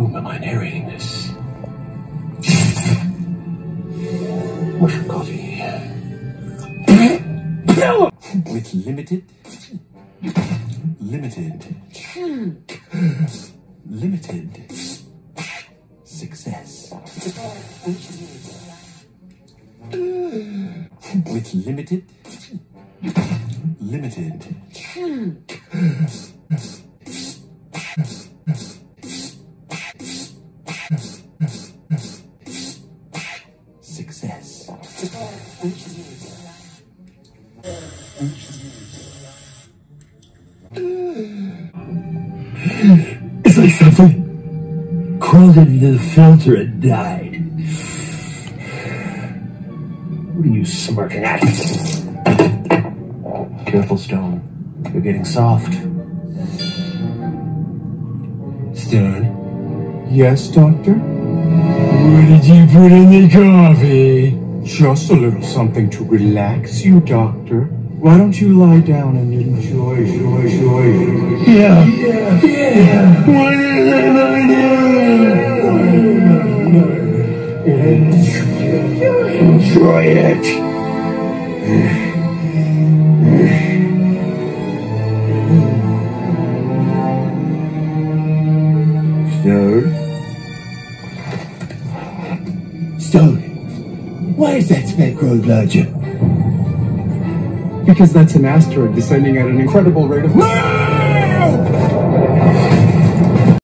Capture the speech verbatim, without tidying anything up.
whom am I narrating this? Mushroom coffee. With limited, limited, limited success. With limited, limited success. It's like something crawled into the filter and died. What are you smirking at? Careful, Stone. You're getting soft. Stone? Yes, Doctor? What did you put in the coffee? Just a little something to relax you, Doctor. Why don't you lie down and enjoy, enjoy, enjoy it? Yeah, yeah, yeah. What is it I do? Enjoy it. Stone? Stone, why is that speck growing larger? Because that's an asteroid descending at an incredible rate of...